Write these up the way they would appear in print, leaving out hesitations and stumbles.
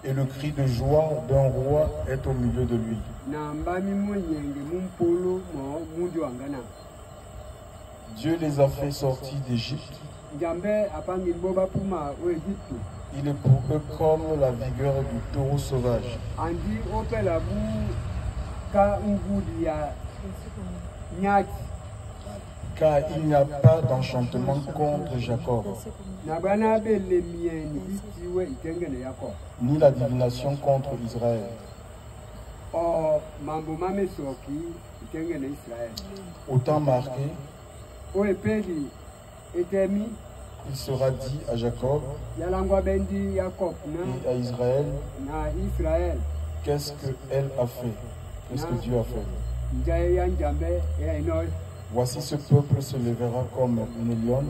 Et le cri de joie d'un roi est au milieu de lui. Dieu les a fait sortir d'Égypte. Il est pour eux comme la vigueur du taureau sauvage. Car il n'y a pas d'enchantement contre Jacob, ni la divination contre Israël. Autant marqué, il sera dit à Jacob et à Israël, qu'est-ce qu'elle a fait? Qu'est-ce que Dieu a fait? Voici ce peuple se lèvera comme une lionne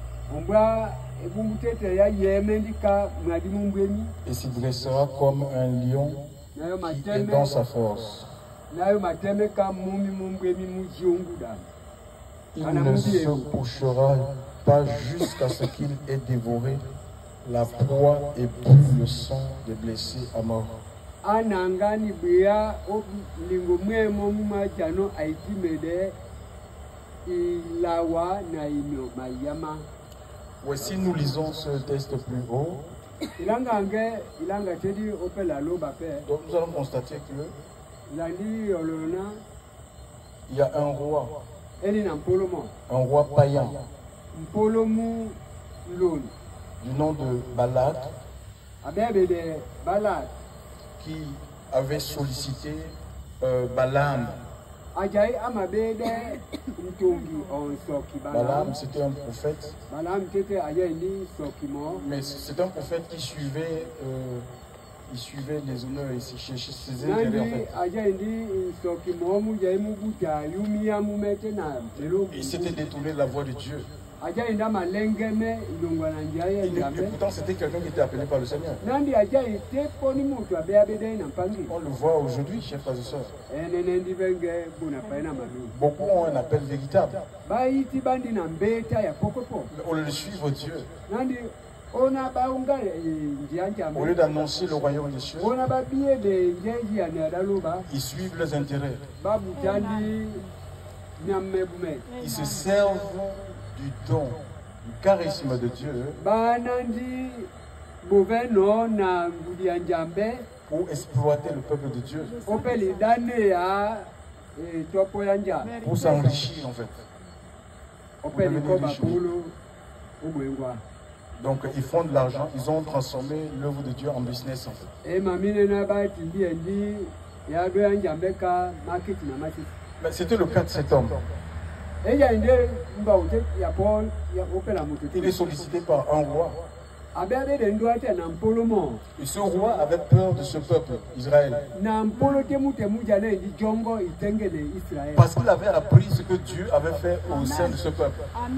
et se dressera comme un lion qui est dans sa force. Il ne se couchera pas jusqu'à ce qu'il ait dévoré la proie et bu le sang des blessés à mort. Ouais, si nous lisons ce texte plus haut, donc nous allons constater que il y a un roi païen du nom de Balak qui avait sollicité Balaam. Balaam, c'était un prophète, mais c'est un prophète qui suivait les honneurs et ses intérêts en fait. Il s'était détourné de la voie de Dieu. Et pourtant, c'était quelqu'un qui était appelé par le Seigneur. On le voit aujourd'hui, chers frères et sœurs. Beaucoup ont un appel véritable. On le suit au Dieu. Au lieu d'annoncer le royaume des cieux, ils suivent leurs intérêts. Ils se servent du don, du charisme de Dieu pour exploiter le peuple de Dieu, pour s'enrichir en fait, pour devenir riche. Donc ils font de l'argent, ils ont transformé l'œuvre de Dieu en business en fait. Mais c'était le cas de cet homme. Il est sollicité par un roi. Et ce roi avait peur de ce peuple, Israël. Parce qu'il avait appris ce que Dieu avait fait au sein de ce peuple.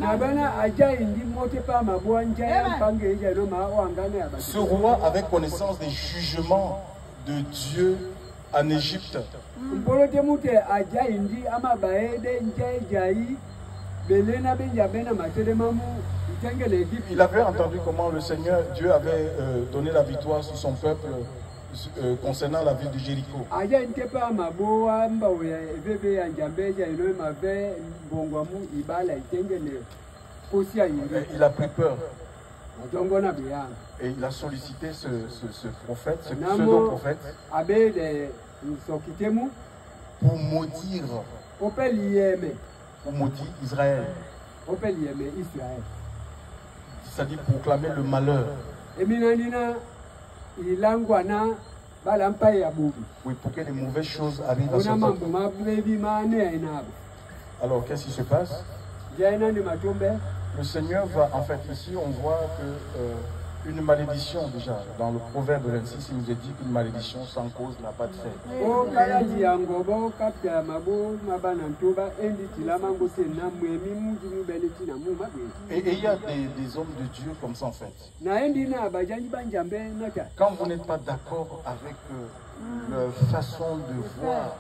Ce roi avait connaissance des jugements de Dieu en Égypte. Il avait entendu comment le Seigneur, Dieu avait donné la victoire sur son peuple concernant la ville de Jéricho. Il a pris peur. Et il a sollicité ce prophète, ce pseudo-prophète, pour maudire Israël. C'est-à-dire proclamer le malheur. Oui, pour que les mauvaises choses arrivent à ce peuple. Alors, qu'est-ce qui se passe? Le Seigneur va, en fait, ici on voit que une malédiction déjà, dans le Proverbe 26, il nous est dit qu'une malédiction sans cause n'a pas de fait. Et il y a des hommes de Dieu comme ça en fait. Quand vous n'êtes pas d'accord avec leur façon de voir,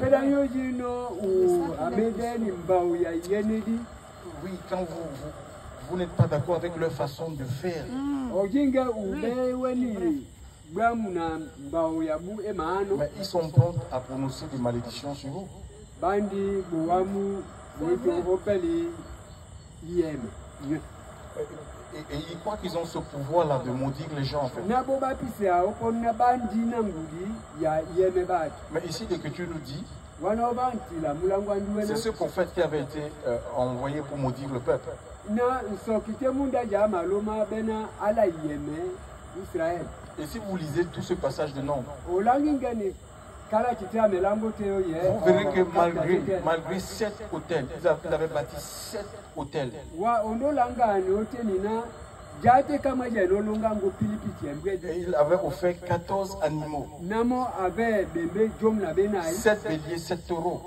oui, quand vous n'êtes pas d'accord avec leur façon de faire, Mais ils sont prêts à prononcer des malédictions sur vous. Et ils croient qu'ils ont ce pouvoir-là de maudire les gens en fait. Mais ici, l'Écriture nous dit, c'est ce prophète qui avait été envoyé pour maudire le peuple. Et si vous lisez tout ce passage de Nombre, vous verrez que malgré 7 hôtels, ils avaient bâti 7 hôtels. Et il avait offert 14 animaux. 7 béliers, 7 taureaux.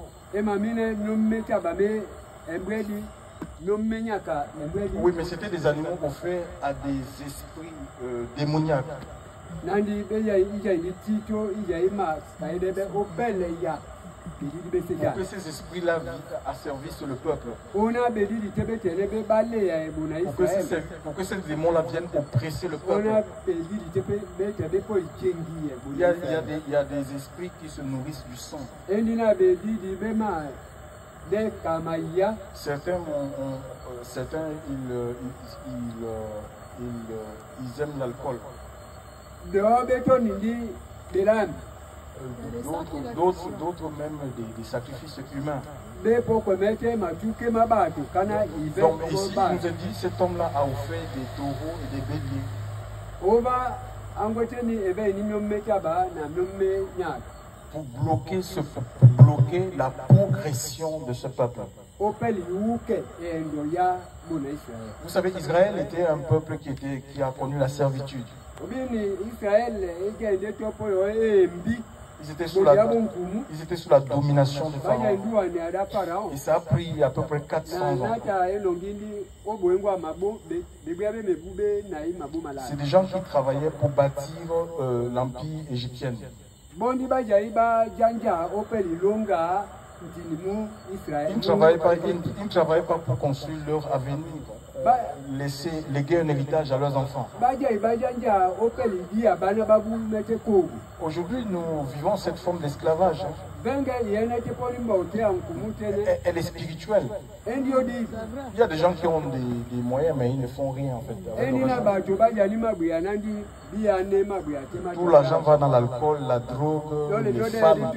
Oui, mais c'était des animaux offerts à des esprits démoniaques. Pour que ces esprits-là asservissent le peuple. Pour que ces démons-là viennent oppresser le peuple. Il y a des esprits qui se nourrissent du sang. Certains ils aiment l'alcool. D'autres même des sacrifices humains. Donc ici, il nous a dit, cet homme-là a offert des taureaux et des béliers pour bloquer la progression de ce peuple. Vous savez qu'Israël était un peuple qui a connu la servitude. Ils étaient sous la domination de Pharaon. Et ça a pris à peu près 400 ans. C'est des gens qui travaillaient pour bâtir l'empire égyptien. Ils ne travaillaient pas pour construire leur avenir, léguer un héritage à leurs enfants. Aujourd'hui, nous vivons cette forme d'esclavage. Elle est spirituelle. Il y a des gens qui ont des moyens, mais ils ne font rien en fait. Tout l'argent va dans l'alcool, la drogue, les femmes.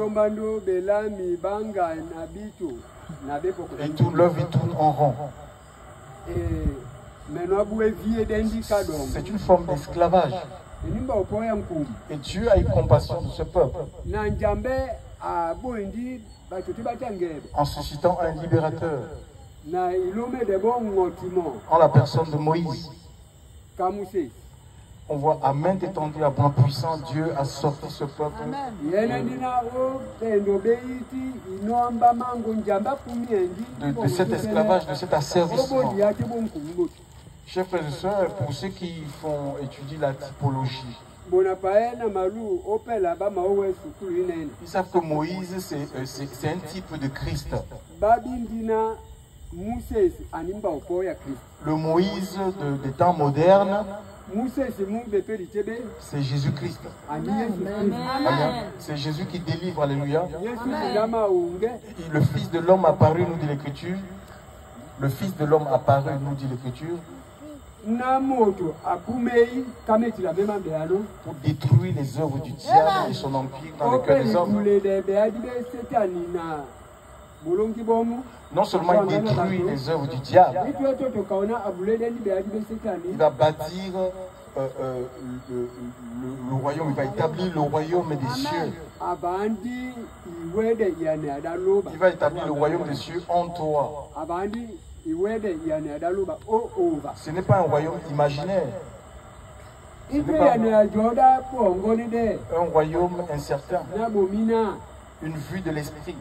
Et toute leur vie tourne en rond. C'est une forme d'esclavage. Et Dieu a eu compassion de ce peuple en suscitant un libérateur en la personne de Moïse. On voit à main étendue, à bras puissant, Dieu a sorti ce peuple de cet esclavage, de cet asservissement. Chers frères et sœurs, pour ceux qui étudient la typologie, ils savent que Moïse, c'est un type de Christ. Le Moïse des temps modernes, c'est Jésus-Christ. C'est Jésus qui délivre, alléluia. Le Fils de l'homme apparu, nous dit l'Écriture. Le Fils de l'homme apparu, nous dit l'Écriture. Pour détruire les œuvres du diable et son empire dans le cœur des hommes. Non seulement il détruit les œuvres du diable, il va bâtir le royaume, il va établir le royaume des cieux. Il va établir le royaume des cieux en toi. Ce n'est pas un royaume imaginaire. Ce n'est pas un royaume incertain. Une vue de l'esprit.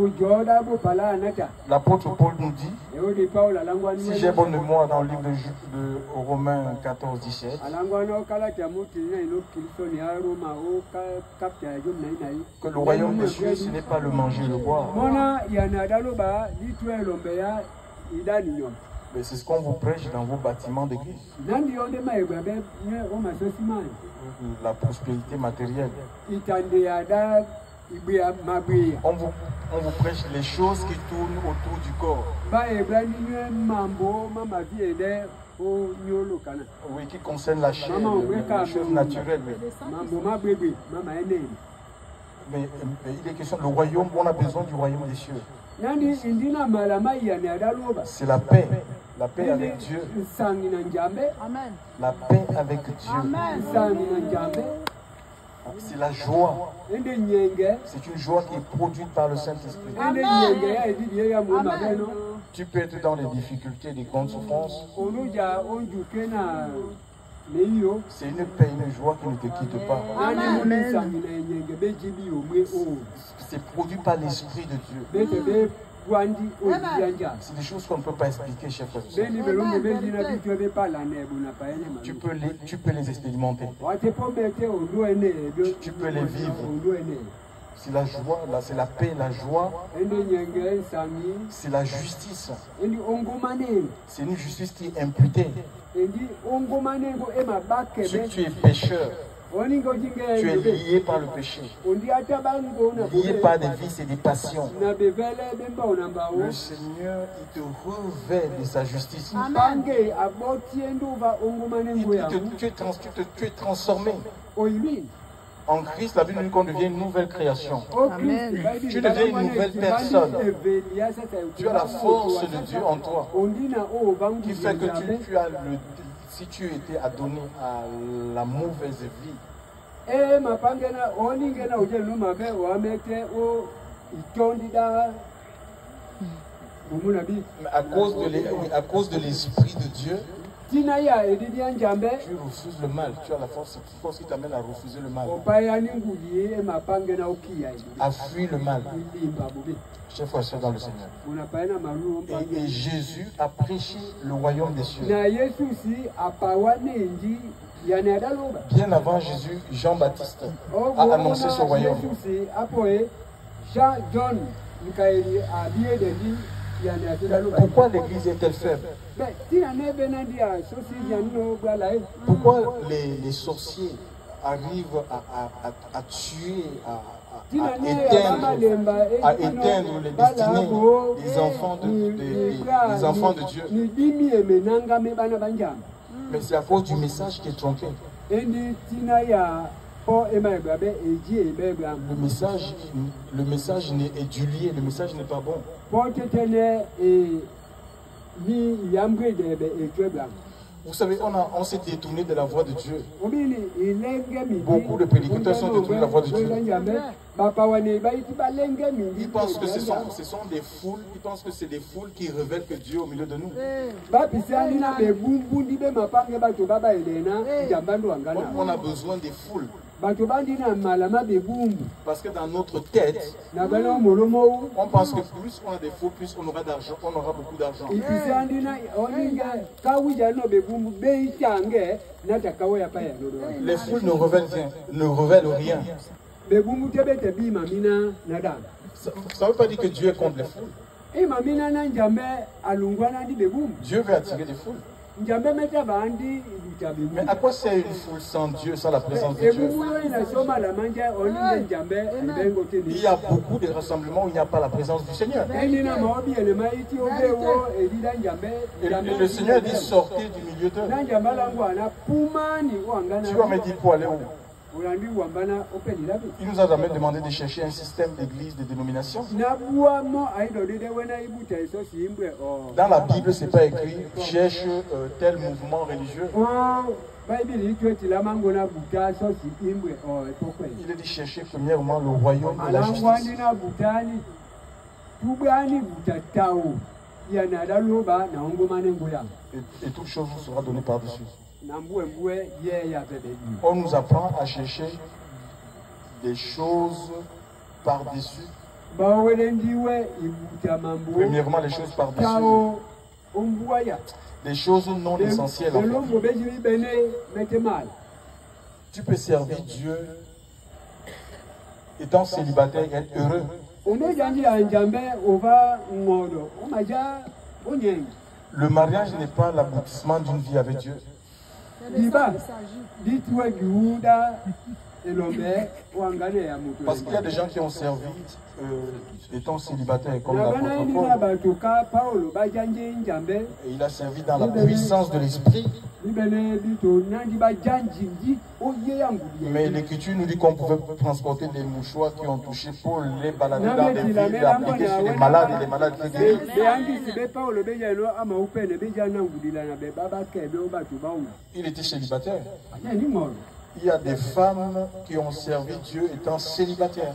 L'apôtre Paul nous dit, si j'ai bonne mémoire dans le livre de Romains 14, 17, que le royaume des cieux, ce n'est pas le manger, le boire. Mais c'est ce qu'on vous prêche dans vos bâtiments d'église. La prospérité matérielle. On vous prêche les choses qui tournent autour du corps. Oui, qui concernent la chair, les choses naturelles. Mais il est question, le royaume, on a besoin du royaume des cieux. C'est la paix avec Dieu. Amen. La paix avec Dieu. Amen. C'est la joie. C'est une joie qui est produite par le Saint-Esprit. Tu peux être dans les difficultés, des grandes souffrances. C'est une paix, une joie qui ne te quitte pas. C'est produit par l'Esprit de Dieu. C'est des choses qu'on ne peut pas expliquer, chers frères. Tu peux les expérimenter. Tu peux les vivre. C'est la joie, là, c'est la paix, la joie. C'est la justice. C'est une justice qui est imputée. Si tu es pécheur, tu es lié par le péché, lié par des vices et des passions. Le Seigneur, il te revêt de sa justice. Tu es transformé. En Christ, la Bible dit qu'on devient une nouvelle création. Amen. Tu deviens une nouvelle personne. Tu as la force de Dieu en toi qui fait que si tu étais adonné à la mauvaise vie, à cause de l'Esprit de Dieu, tu refuses le mal. Tu as la force qui t'amène à refuser le mal. À fuir le mal. Chers frères et sœurs dans le Seigneur. Et Jésus a prêché le royaume des cieux. Bien avant Jésus, Jean-Baptiste a annoncé ce royaume. Pourquoi l'église est-elle faible? Pourquoi les sorciers arrivent à tuer, à éteindre les destinées des enfants de Dieu? Mais c'est à cause du message qui est tronqué. Le message est dilué, le message n'est pas bon. Vous savez, on s'est détourné de la voix de Dieu. Beaucoup de prédicateurs sont détournés de la voix de Dieu. Ils pensent que ce sont des foules, ils pensent que c'est des foules qui révèlent que Dieu est au milieu de nous. On a besoin des foules. Parce que dans notre tête, on pense que plus on a des fous, plus on aura d'argent, on aura beaucoup d'argent. Les foules ne révèlent rien. Ça ne veut pas dire que Dieu est contre les foules. Dieu veut attirer des foules. Mais à quoi sert une foule sans Dieu, sans la présence de Dieu? Il y a beaucoup de rassemblements où il n'y a pas la présence du Seigneur. Et le Seigneur dit sortez du milieu d'eux. Tu vas me dire pour aller où? Il nous a jamais demandé de chercher un système d'église, de dénomination. Dans la Bible, ce n'est pas écrit cherche tel mouvement religieux. Il est dit chercher premièrement le royaume de la justice. Et toute chose vous sera donnée par-dessus. On nous apprend à chercher des choses par-dessus. Premièrement, les choses par-dessus. Des choses non essentielles. En fait. Tu peux servir Dieu étant célibataire et être heureux. Le mariage n'est pas l'aboutissement d'une vie avec Dieu. Parce qu'il y a des gens qui ont servi étant célibataires, comme l'apôtre Paul. Et il a servi dans la puissance de l'esprit. Mais l'Écriture nous dit qu'on pouvait transporter des mouchoirs qui ont touché Paul, les balader dans des villes, les appliquer sur les malades et les malades qui guérissent. Il était célibataire. Il y a des femmes qui ont servi Dieu étant célibataires.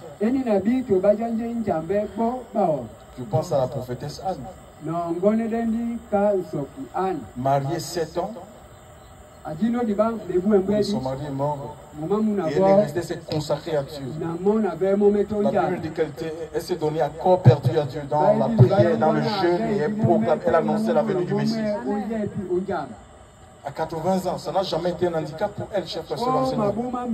Je pense à la prophétesse Anne. Mariée 7 ans. Son mari est mort. Et elle est restée consacrée à Dieu. La Bible dit qu'elle s'est donnée à corps perdu à Dieu dans la prière, dans le jeûne, et elle annonçait la venue du Messie. À 80 ans, ça n'a jamais été un handicap pour elle, chef frère dans le Seigneur.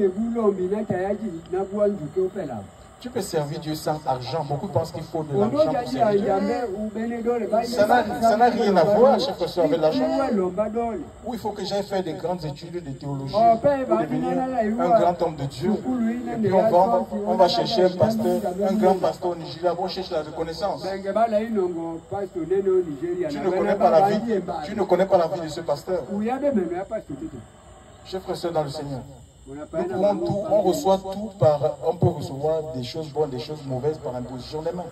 Tu peux servir Dieu sans argent. Beaucoup pensent qu'il faut de l'argent pour servir Dieu. Ça n'a rien à voir, chef frère, avec l'argent. Où il faut que j'aille faire des grandes études de théologie pour devenir un grand homme de Dieu. Et puis on va chercher un pasteur, un grand pasteur au Nigeria, on cherche la reconnaissance. Tu ne connais pas la vie de ce pasteur. Chef frère dans le Seigneur. On reçoit tout on peut recevoir des choses bonnes, des choses mauvaises par imposition des mains.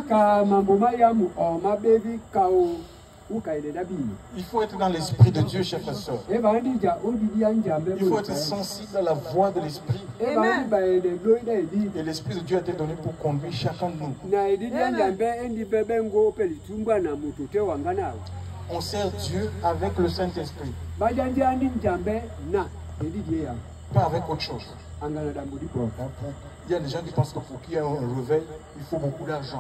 Il faut être dans l'esprit de Dieu, chers frères et sœurs. Il faut être sensible à la voix de l'esprit. Et l'esprit de Dieu a été donné pour conduire chacun de nous. On sert Dieu avec le Saint-Esprit. Pas avec autre chose. Il y a des gens qui pensent que pour qu'il y ait un réveil, il faut beaucoup d'argent.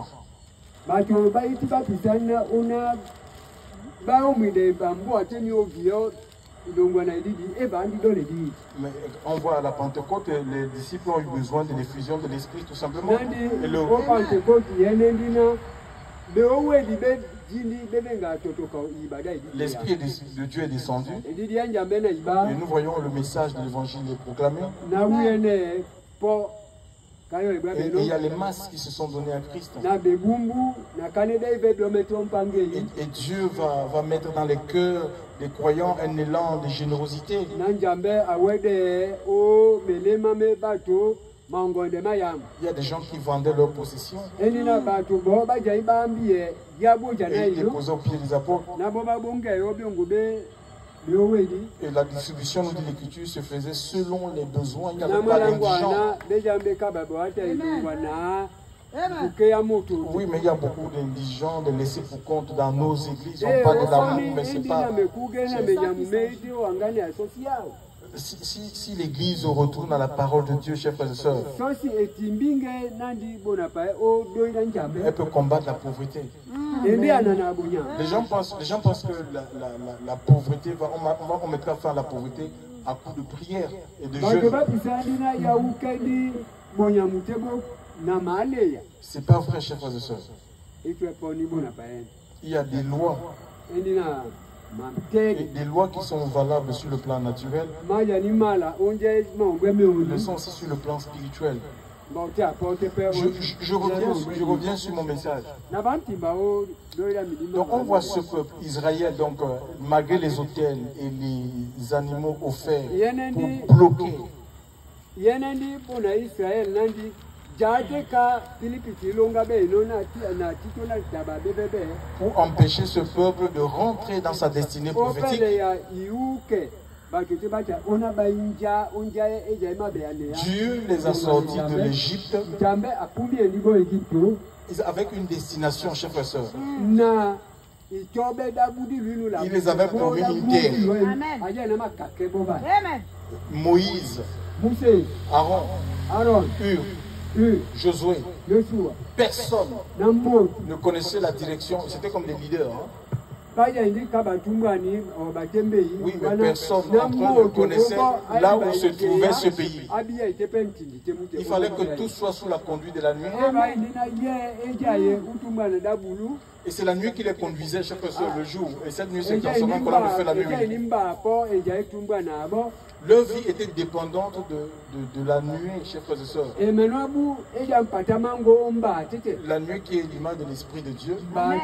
Mais on voit à la Pentecôte, les disciples ont eu besoin de l'effusion de l'Esprit tout simplement. L'Esprit de Dieu est descendu et nous voyons le message de l'évangile proclamé. Et il y a les masses qui se sont données à Christ. Et Dieu va mettre dans les cœurs des croyants un élan de générosité. Il y a des gens qui vendaient leurs possessions et ils les posaient au pied des apôtres. Et la distribution, nous dit l'Écriture, se faisait selon les besoins. Il n'y avait pas d'indigents. Oui, mais il y a beaucoup d'indigents, de laissés pour compte dans nos églises. On parle de l'amour, mais c'est pas... Si l'Église retourne à la parole de Dieu, chers frères et sœurs, elle peut combattre la pauvreté. Les gens pensent que la pauvreté, on mettra fin à la pauvreté à coup de prière et de jeûne. C'est pas vrai, chers frères et sœurs. Il y a des lois. Et des lois qui sont valables sur le plan naturel, le sont aussi sur le plan spirituel. Je reviens sur mon message. Donc on voit ce peuple, Israël, donc, malgré les autels et les animaux offerts pour bloquer. Pour empêcher ce peuple de rentrer dans sa destinée prophétique. Dieu les a sortis de l'Égypte avec une destination, chers frères et sœurs. Il les avait promis une terre. Moïse, Aaron, Josué, personne ne connaissait la direction, c'était comme des leaders. Oui, mais personne d'entre eux ne connaissait là où se trouvait ce pays. Il fallait que tout soit sous la conduite de la nuit. Et c'est la nuit qui les conduisait, chers frères et sœurs, le jour. Et cette nuit s'est transformée en colonne de feu la nuit. Leur vie était dépendante de la nuit, chers frères et sœurs. La nuit qui est l'image de l'Esprit de Dieu.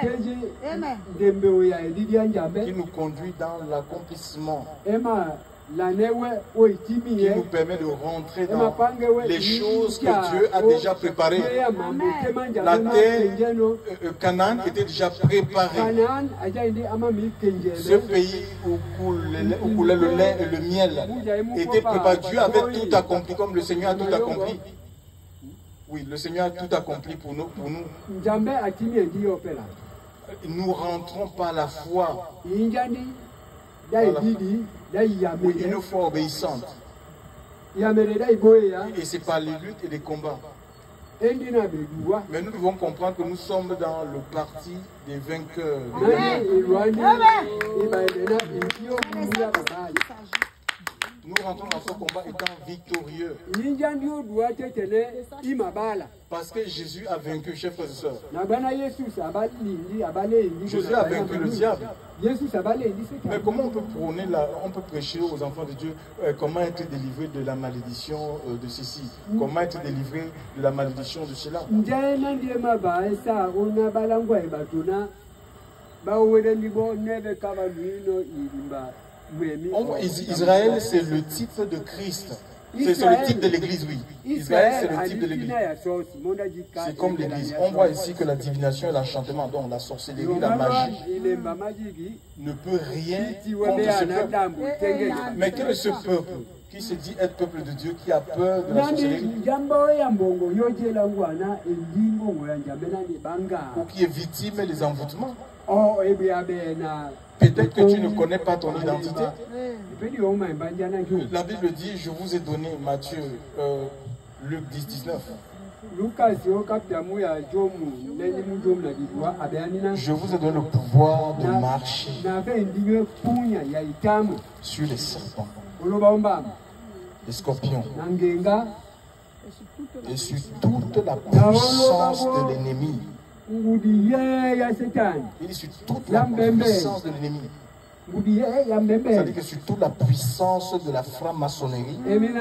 Qui nous conduit dans l'accomplissement. Qui nous permet de rentrer dans les choses que Dieu a déjà préparées. La terre, Canaan était déjà préparée. Ce pays où coulait le lait et le miel était préparé. Dieu avait tout accompli comme le Seigneur a tout accompli. Oui, le Seigneur a tout accompli pour nous. Nous rentrons par la foi. Oui, une foi obéissante. Et c'est par les luttes et les combats. Mais nous devons comprendre que nous sommes dans le parti des vainqueurs. Nous rentrons dans ce combat étant victorieux. Parce que Jésus a vaincu, chers frères et sœurs. Jésus a vaincu le diable. Mais comment on peut prôner, on peut prêcher aux enfants de Dieu comment être délivré de la malédiction de ceci, comment être délivré de la malédiction de cela. Israël, c'est le type de Christ. C'est le type de l'église, oui. Israël, c'est le type de l'église. C'est comme l'église. On voit ici que la divination et l'enchantement, donc la sorcellerie, la magie, ne peut rien contre ce peuple. Mais quel est ce peuple qui se dit être peuple de Dieu, qui a peur de la sorcellerie, ou qui est victime des envoûtements? Peut-être que tu ne connais pas ton identité. La Bible dit, je vous ai donné, Matthieu, Luc 10, 19. Je vous ai donné le pouvoir de marcher sur les serpents, les scorpions, et sur toute la puissance de l'ennemi. Il est sur toute la puissance de l'ennemi. C'est-à-dire que sur toute la puissance de la franc-maçonnerie,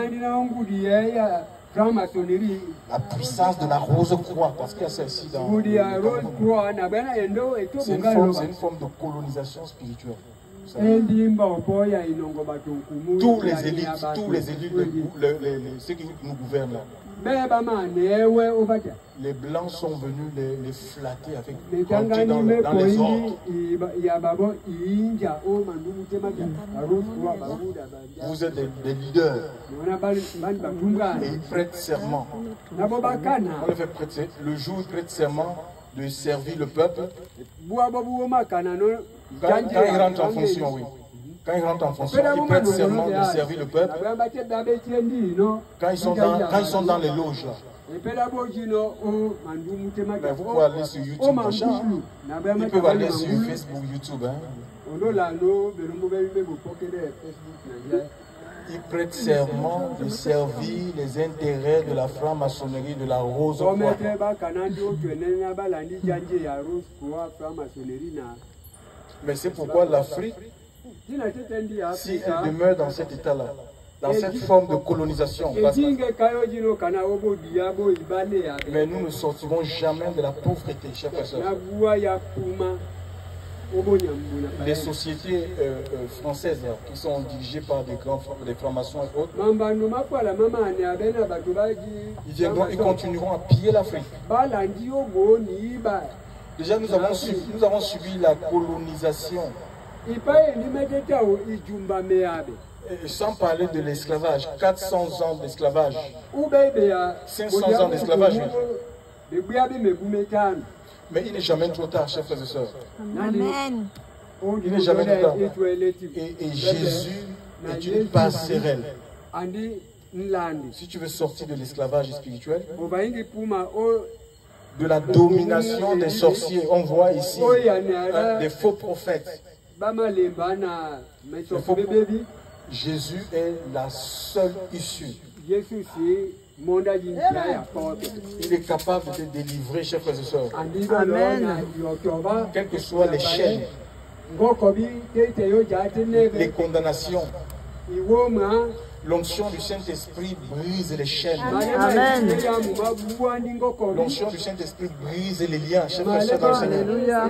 la puissance de la rose-croix, parce qu'il y a ça ici dans c'est une forme de colonisation spirituelle. Tous les élites, ceux qui nous gouvernent là, les blancs sont venus les flatter avec dans les ordres. Vous êtes des leaders et ils prêtent serment. On les fait prêter. Le jour où ils prêtent serment de servir le peuple, quand ils rentrent en fonction, oui. Quand ils rentrent en fonction, ils prêtent serment de servir le peuple. Quand ils sont dans les loges là. Mais vous pouvez aller sur YouTube, machin. Ils peuvent aller sur Facebook, YouTube. Hein. Ils prêtent serment de servir les intérêts de la franc-maçonnerie, de la rose-croix. Mais c'est pourquoi l'Afrique, si elle demeure dans cet état-là, dans cette forme de colonisation, mais nous ne sortirons jamais de la pauvreté, chers frères et sœurs. Les sociétés françaises qui sont dirigées par des francs-maçons et autres, ils continueront à piller l'Afrique. Déjà, nous avons subi la colonisation. Sans parler de l'esclavage, 400 ans d'esclavage, 500 ans d'esclavage. Mais il n'est jamais trop tard, chers frères et sœurs. Amen. Il n'est jamais trop tard. Et Jésus est une passerelle. Si tu veux sortir de l'esclavage spirituel, de la domination des sorciers. On voit ici des faux prophètes. Jésus est la seule issue. Il est capable de te délivrer, chers frères et sœurs. Amen. Quelles que soient les chaînes, les condamnations, l'onction du Saint-Esprit brise les chaînes. Amen. L'onction du Saint-Esprit brise les liens, chers frères et sœurs dans le Seigneur.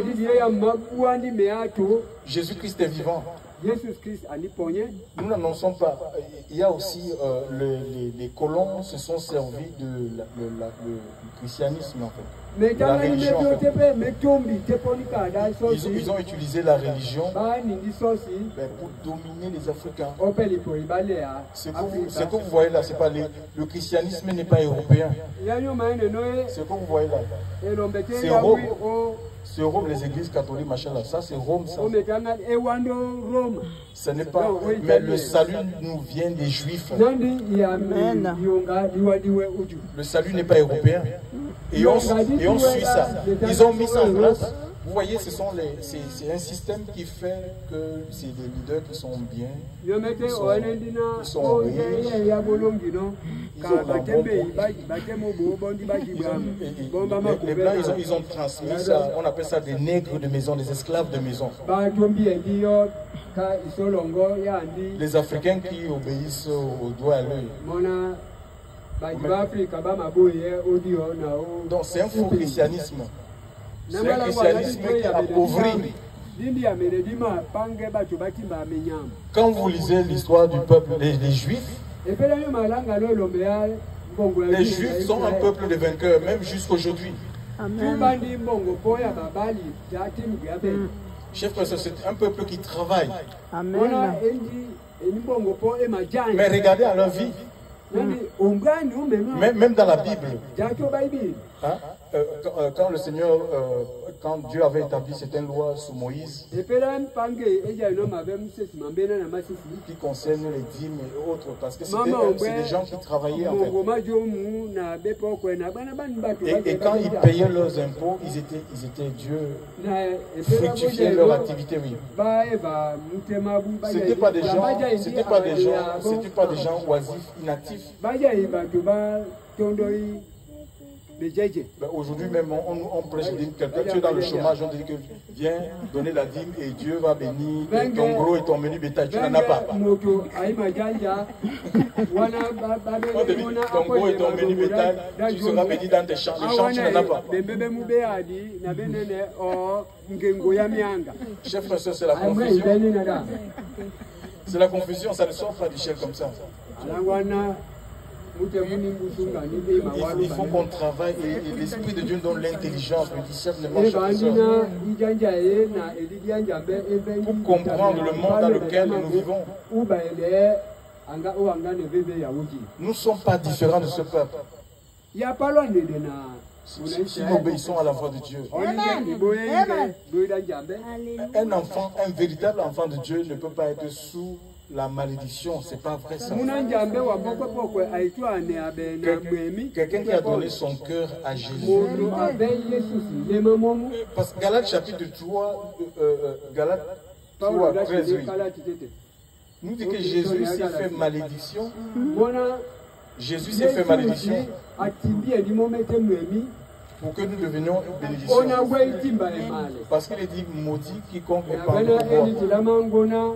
Jésus-Christ est vivant. Nous n'annonçons pas. Il y a aussi les colons se sont servis du christianisme en fait. De la religion, en fait. Ils ont utilisé la religion pour dominer les Africains. Ce que vous voyez là, c'est pas le christianisme n'est pas européen. Ce que vous voyez là, c'est Rome. C'est Rome, les églises catholiques, machin là. Ça, c'est Rome, ça. Ce n'est pas. Mais le salut nous vient des Juifs. Amen. Le salut n'est pas européen. Et on suit ça. Ils ont mis ça en place. Vous voyez, c'est un système qui fait que c'est des leaders qui sont bien. Ils sont riches. Les Blancs, ils ont transmis ça. On appelle ça des nègres de maison, des esclaves de maison. Les Africains qui obéissent au doigt à l'œil. Donc c'est un faux christianisme. C'est un christianisme qui appauvrit. Quand vous lisez l'histoire du peuple des Juifs, les Juifs sont un peuple de vainqueurs, même jusqu'aujourd'hui. Chef, c'est un peuple qui travaille. Amen. Mais regardez à leur vie. Même dans la Bible, hein, quand le Seigneur, quand Dieu avait établi certaines lois sous Moïse, qui concernent les dîmes et autres, parce que c'est des gens qui travaillaient en fait. Et quand ils payaient leurs impôts, ils étaient Dieu, fructifiaient leur activité, oui. C'était pas des gens oisifs, inactifs. Aujourd'hui même, on prêche quelqu'un, tu es dans le chômage, on te dit que viens donner la dîme et Dieu va bénir ton gros et ton menu bétail. Tu n'en as pas. On te dit ton gros et ton menu bétail, tu seras béni dans tes champs. Le champ, tu n'en as pas. Chef frère, c'est la confusion. C'est la confusion, ça ne sort pas du ciel comme ça. Il faut qu'on travaille et l'Esprit de Dieu donne l'intelligence, le discernement pour comprendre le monde dans lequel nous vivons. Nous ne sommes pas différents de ce peuple. Si nous obéissons à la voix de Dieu. Un enfant, un véritable enfant de Dieu ne peut pas être sous la malédiction, c'est pas vrai ça. Quelqu'un qui a donné son cœur à Jésus. Parce que Galates chapitre 3, Galates 3, 13, nous dit que Jésus s'est fait malédiction. Jésus s'est fait malédiction pour que nous devenions une bénédiction. Parce qu'il est dit maudit quiconque est parmi nous.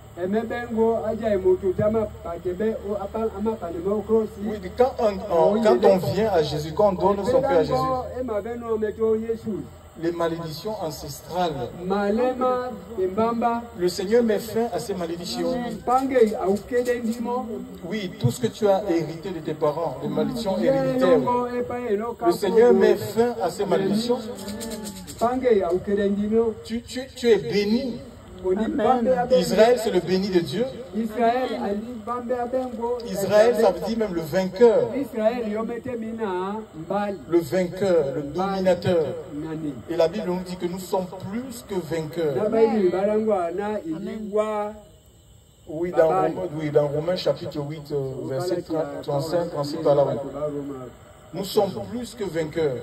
Oui, quand on vient à Jésus, quand on donne son cœur à Jésus, les malédictions ancestrales, le Seigneur met fin à ces malédictions. Oui, tout ce que tu as hérité de tes parents, les malédictions héréditaires, le Seigneur met fin à ces malédictions. Tu es béni. Amen. Israël, c'est le béni de Dieu. Israël, ça veut dire même le vainqueur. Le vainqueur, le dominateur. Et la Bible nous dit que nous sommes plus que vainqueurs. Oui, dans Romains chapitre 8, verset 35, 36 par là. Nous sommes plus que vainqueurs.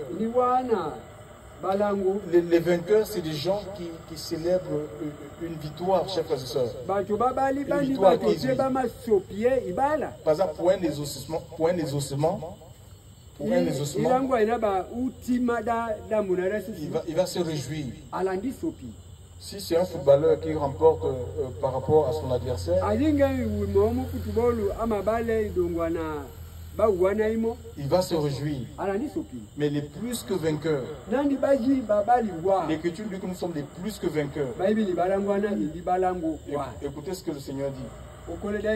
Les vainqueurs, c'est des gens qui célèbrent une victoire, chers frères et sœurs. Une victoire qui est par exemple, pour un désossement, il va se réjouir. Si c'est un footballeur qui remporte par rapport à son adversaire, il va se réjouir. Mais les plus que vainqueurs, l'Écriture dit que nous sommes les plus que vainqueurs. Écoutez ce que le Seigneur dit.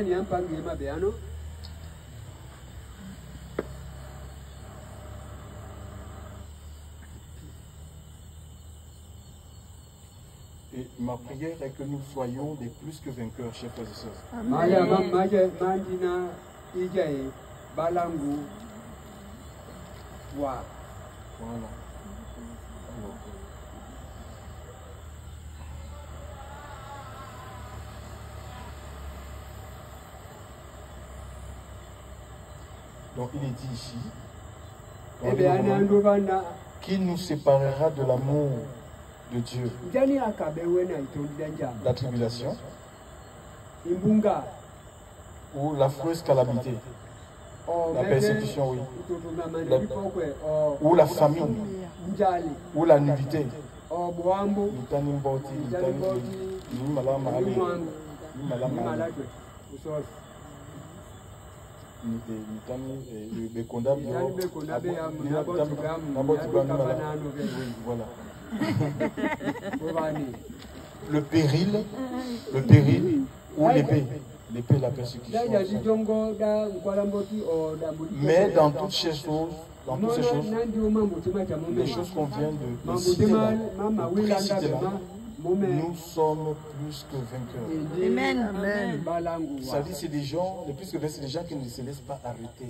Et ma prière est que nous soyons des plus que vainqueurs, chers frères et sœurs. Voilà. Donc il est dit ici, qui nous séparera de l'amour de Dieu? La tribulation ou l'affreuse calamité, la persécution, oui, ou la famine, ou la nudité, le péril ou l'épée, la persécution. Mais dans toutes ces choses, les choses qu'on vient de citer là, nous sommes plus que vainqueurs. Amen. Ça dit, c'est des gens, les plus que vainqueurs, c'est des gens qui ne se laissent pas arrêter.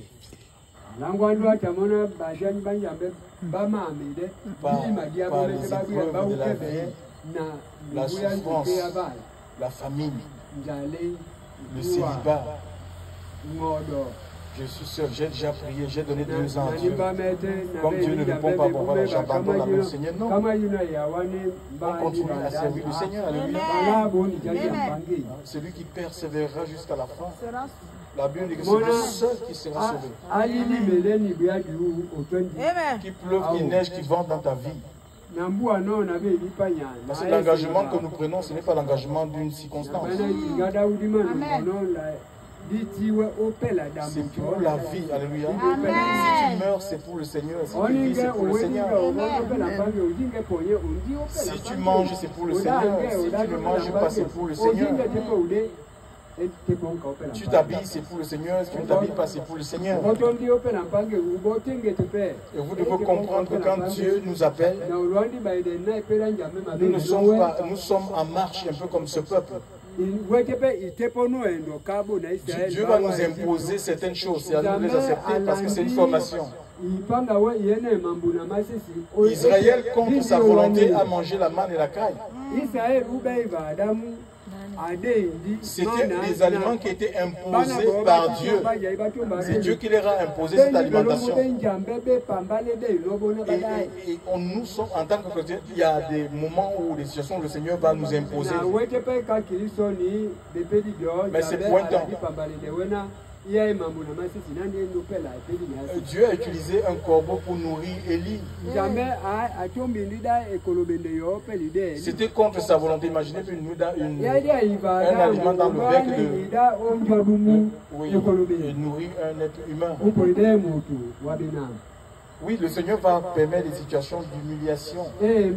Par les épreuves de la vie, la souffrance, la famine, le célibat. Je suis seul, j'ai déjà prié, j'ai donné 2 ans à Dieu. Comme Dieu ne répond pas, bon voilà, j'abandonne la main du Seigneur. Non. On continue à servir le Seigneur. Alléluia. Celui qui persévérera jusqu'à la fin. La Bible dit que c'est le seul qui sera sauvé. Qu'il pleuve, qu'il neige, qu'il vente dans ta vie. Parce que l'engagement que nous prenons, ce n'est pas l'engagement d'une circonstance. C'est pour la vie, alléluia. Si tu meurs, c'est pour le Seigneur. Si tu vis, c'est pour le Seigneur. Si tu manges, c'est pour le Seigneur. Si tu ne manges pas, c'est pour le Seigneur. Tu t'habilles, c'est pour le Seigneur. Si tu ne t'habilles pas, c'est pour le Seigneur. Et vous devez comprendre que quand Dieu nous appelle, nous sommes en marche un peu comme ce peuple. Dieu va nous imposer certaines choses, c'est à nous de les accepter parce que c'est une formation. Israël, contre sa volonté, a mangé la manne et la caille. C'était des aliments qui étaient imposés par Dieu. C'est Dieu qui leur a imposé cette alimentation. Et nous sommes, en tant que chrétiens, il y a des moments où des situations où le Seigneur va nous imposer. Mais c'est pour un temps. Dieu a utilisé un corbeau pour nourrir Élie. C'était contre sa volonté. Imaginez un aliment dans le bec de nourrir un être humain. Oui, le Seigneur va permettre des situations d'humiliation. Mais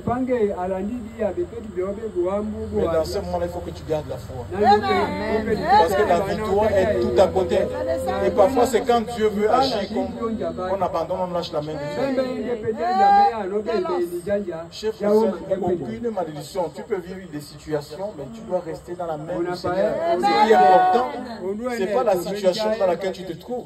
dans ce moment-là, il faut que tu gardes la foi. Parce que la victoire est tout à côté. Et parfois, c'est quand Dieu veut agir qu'on abandonne, on lâche la main de Dieu. Chef, aucune malédiction. Tu peux vivre des situations, mais tu dois rester dans la main du Seigneur. Ce qui est important, ce n'est pas la situation dans laquelle tu te trouves.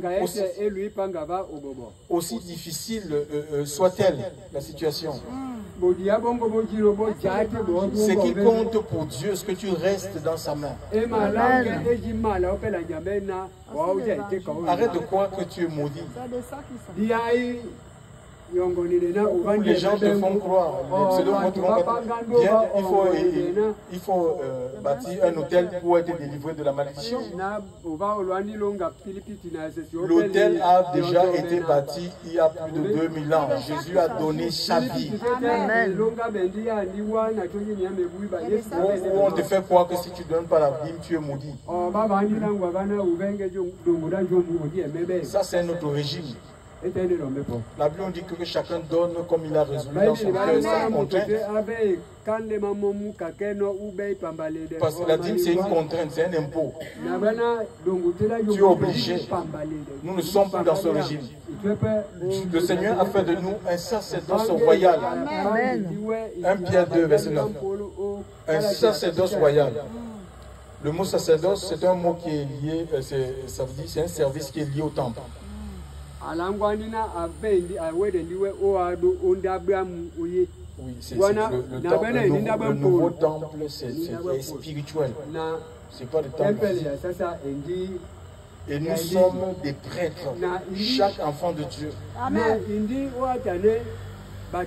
Aussi difficile soit-elle, la situation. Ce qui compte pour Dieu, ce que tu restes dans sa main. Arrête de croire que tu es maudit. Les gens te font croire, les pseudo te font bien, il faut bâtir un hôtel pour être délivré de la malédiction. L'hôtel a déjà été bâti il y a plus de 2000 ans. Jésus a donné sa vie. On te fait croire que si tu ne donnes pas la dîme, tu es maudit. Ça, c'est notre régime. La Bible dit que chacun donne comme il a résolu dans son cœur sans contrainte. Parce que la dîme, c'est une contrainte, c'est un impôt. Tu es obligé. Nous ne sommes plus dans ce régime. Le Seigneur a fait de nous un sacerdoce royal. 1 Pierre 2, verset 9. Un sacerdoce royal. Le mot sacerdoce, c'est un mot qui est lié, ça veut dire c'est un service qui est lié au temple. Oui, c'est le nouveau temple, c'est spirituel. C'est pas le temple. Et nous sommes des prêtres, chaque enfant de Dieu. Amen. Mais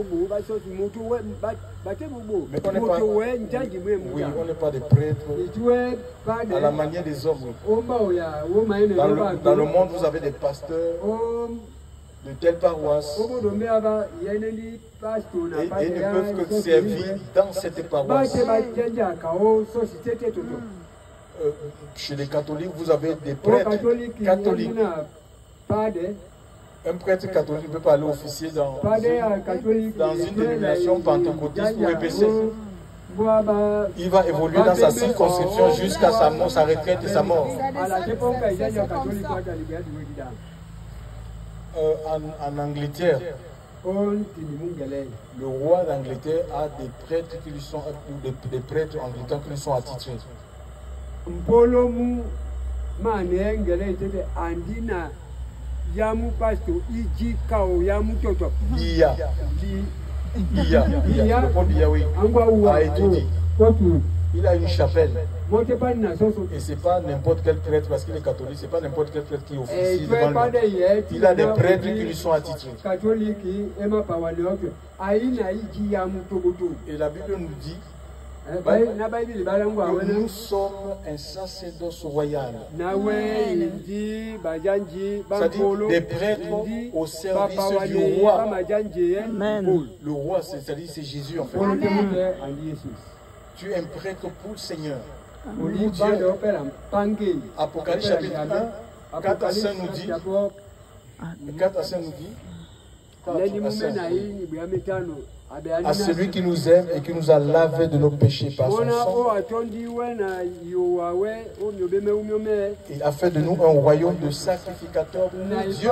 on n'est pas des prêtres à la manière des hommes. Dans le monde, vous avez des pasteurs de telle paroisse et ils ne peuvent que servir dans cette paroisse. Chez les catholiques, vous avez des prêtres catholiques. Un prêtre catholique ne peut pas aller officier dans une dénomination pentecôtiste ou EPC. Il va évoluer dans sa circonscription jusqu'à sa mort, sa retraite et sa mort. En Angleterre, le roi d'Angleterre a des prêtres qui lui sont, des prêtres anglicans qui lui sont attitrés. Il a une chapelle. Et c'est pas n'importe quel prêtre, parce qu'il est catholique, c'est pas n'importe quel prêtre qui officie devant lui. Il a des prêtres qui lui sont attitrés. Et la Bible nous dit que nous sommes un sacerdoce royal. C'est-à-dire des prêtres au service du roi. Le roi, c'est-à-dire c'est Jésus en fait. Tu es un prêtre pour le Seigneur. Pour Dieu. Apocalypse chapitre 1, 4 à 5 nous dit. 4 à 5 nous dit. À celui qui nous aime et qui nous a lavé de nos péchés par son sang. Il a fait de nous un royaume de sacrificateurs pour Dieu.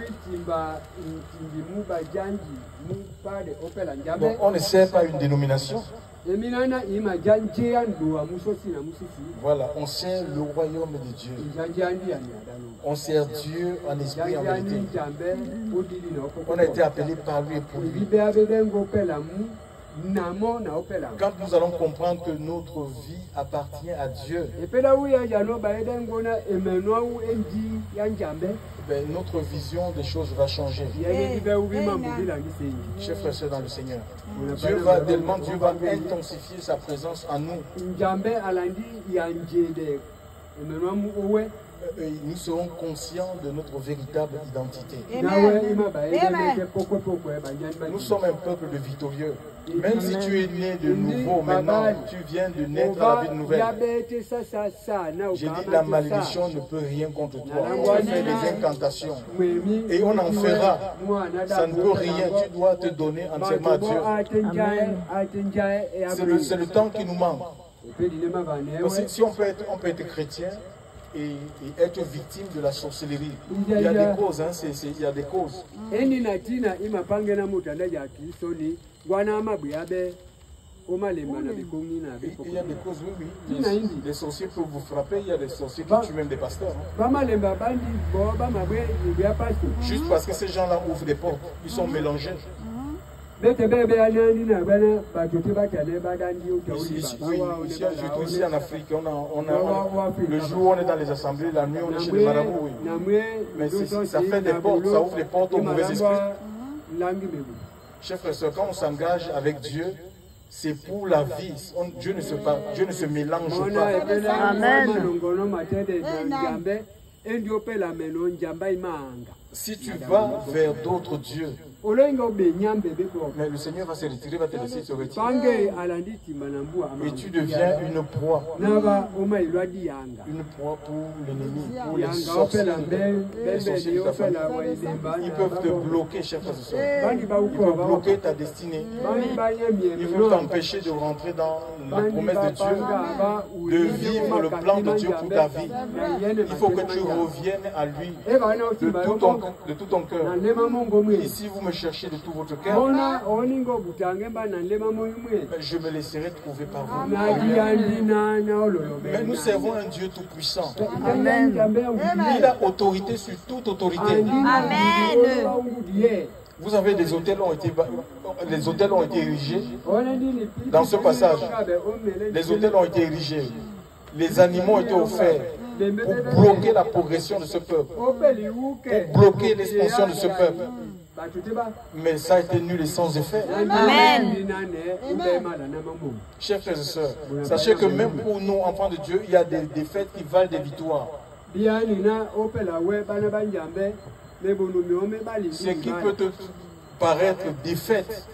Donc on ne sert pas une dénomination. Voilà, on sert le royaume de Dieu. On sert Dieu en esprit et en vérité. On a été appelé par lui et pour lui. Quand nous allons comprendre que notre vie appartient à Dieu, notre vision des choses va changer. Chers frères et sœurs dans le Seigneur, Dieu va intensifier sa présence en nous. Nous serons conscients de notre véritable identité. Nous sommes un peuple de victorieux. Même si tu es né de nouveau maintenant, tu viens de naître à la vie nouvelle. J'ai dit la malédiction ne peut rien contre toi. Tu as fait des incantations et on en fera. Ça ne peut rien. Tu dois te donner entièrement à Dieu. C'est le temps qui nous manque. Parce que si on peut être chrétien et être victime de la sorcellerie. Il y a des causes, hein, il y a des causes. Il y a des causes, oui. Les sorciers peuvent vous frapper, il y a des sorciers qui tuent même des pasteurs. Hein. Juste parce que ces gens-là ouvrent des portes, ils sont mélangés. Ici en Afrique, on a le jour où on est dans les assemblées, la nuit on est chez les marabouts. Mais ça fait des portes, ça ouvre les portes aux mauvais esprits. Chers frères et sœurs, quand on s'engage avec Dieu, c'est pour la vie. Dieu ne se mélange pas. Amen. Si tu vas vers d'autres dieux, mais le Seigneur va se retirer, va te laisser se retirer. Et tu deviens une proie. Une proie pour l'ennemi, pour les sorciers. Les sorciers de ta famille. Ils peuvent te bloquer, chers frères et sœurs. Ils peuvent bloquer ta destinée. Ils veulent t'empêcher de rentrer dans la promesse de Dieu, de vivre le plan de Dieu pour ta vie. Il faut que tu reviennes à lui de tout ton cœur. Et si vous me cherchez de tout votre cœur, je me laisserai trouver par vous. Mais nous servons un Dieu tout-puissant. Il a autorité sur toute autorité. Amen. Vous avez des hôtels les hôtels ont été érigés dans ce passage. Les hôtels ont été érigés. Les animaux ont été offerts pour bloquer la progression de ce peuple, pour bloquer l'expansion de ce peuple. Mais ça a été nul et sans effet. Amen. Chers frères et sœurs, sachez que même pour nous, enfants de Dieu, il y a des défaites qui valent des victoires. Ce qui peut te paraître défaite,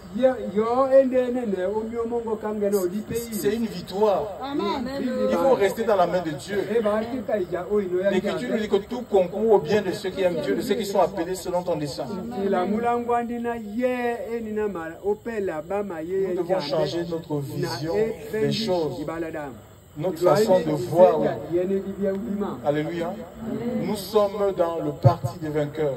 c'est une victoire. Il faut rester dans la main de Dieu. L'Écriture nous dit que tout concourt au bien de ceux qui aiment Dieu, de ceux qui sont appelés selon ton dessein. Nous devons changer notre vision des choses, notre façon de voir. Alléluia. Nous sommes dans le parti des vainqueurs.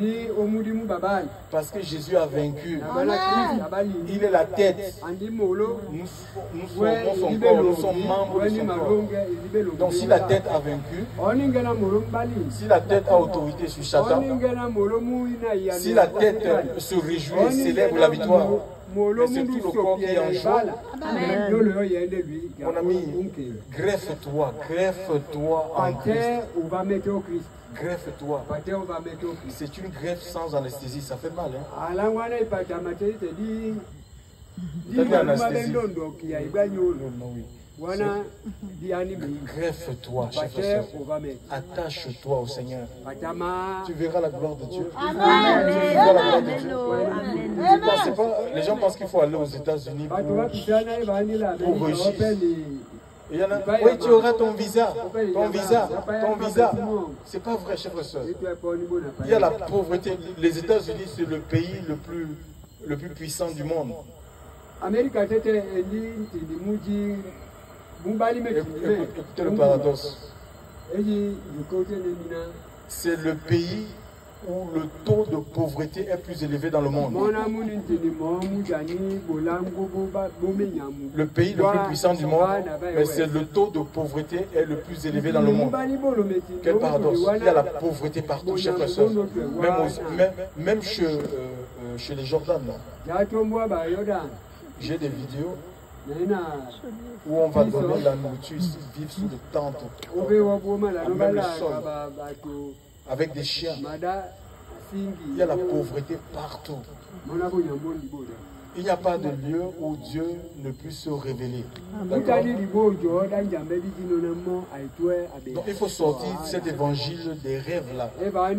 Parce que Jésus a vaincu. Il est la tête. Nous sommes son corps, nous sommes membres de son corps. Donc si la tête a vaincu, si la tête a autorité sur Satan, si la tête se réjouit et célèbre la victoire, mais c'est tout le corps qui est en joie. Mon ami, greffe-toi en Christ. Greffe-toi. C'est une greffe sans anesthésie, ça fait mal. Greffe-toi, chef et sœur. Attache-toi au Seigneur. Tu verras la gloire de Dieu. Tu verras la gloire de Dieu. Les gens pensent qu'il faut aller aux États-Unis pour réussir. Il y en a, oui, tu auras ton visa. C'est pas vrai, chef et sœur. Il y a la pauvreté. Les États-Unis, c'est le pays le plus puissant du monde. Écoutez le paradoxe. C'est le pays où le taux de pauvreté est plus élevé dans le monde. Le pays le plus puissant du monde, mais c'est le taux de pauvreté est le plus élevé dans le monde. Quel paradoxe. Il y a la pauvreté partout, chers frères et sœurs. Même chez les Jordanes. J'ai des vidéos où on va donner la nourriture ici, vivre sous des tentes, même le sol, avec des chiens. Il y a la pauvreté partout. Il n'y a pas de lieu où Dieu ne puisse se révéler. Donc il faut sortir cet évangile des rêves là.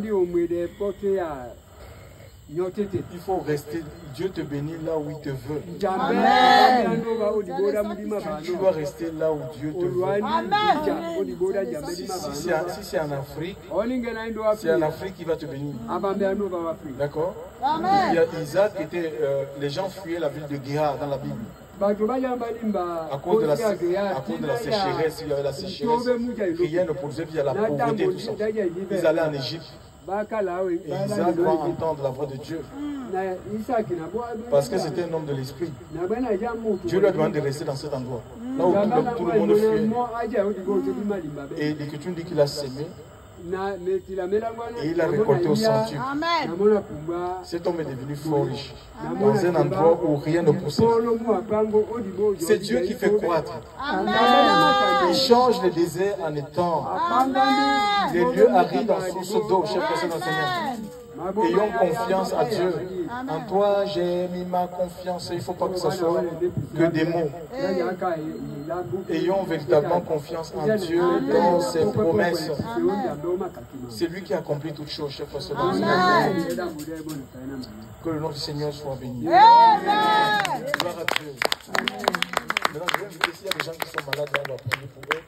Il faut rester, Dieu te bénit là où il te veut. Amen. Tu dois rester là où Dieu te veut. Amen. Si c'est en Afrique, c'est en Afrique qu'il va te bénir. D'accord? Il y a Isaac qui était, les gens fuyaient la ville de Guérard dans la Bible. À cause de la sécheresse, il y avait la sécheresse, rien ne produisait, puis il y a la pauvreté et tout ça. Ils allaient en Égypte. Et Isaac va entendre la voix de Dieu. Parce que c'était un homme de l'esprit. Dieu lui a demandé de rester dans cet endroit. Là où tout le monde fuit. Et l'Écriture dit qu'il a sémé. Et il a récolté au centuple. Amen. Cet homme est devenu fort riche, dans un endroit où rien ne poussait. C'est Dieu qui fait croître. Amen. Il change les déserts en étangs, Amen. les lieux arides en source d'eau. Chers personnes enseignantes, ayons confiance à Dieu. En toi, j'ai mis ma confiance. Il ne faut pas que ce soit que des mots. Ayons véritablement confiance en Dieu dans ses promesses. C'est lui qui accomplit toutes choses, chers personnes enseignantes. Que le nom du Seigneur soit béni. Gloire à Dieu. Maintenant, je vais inviter s'il y a des gens qui sont malades, là, on va prier pour eux.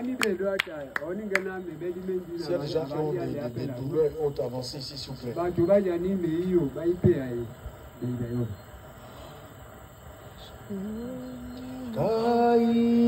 S'il y a des gens qui ont des douleurs hautes, avancées ici, s'il vous plaît. Kai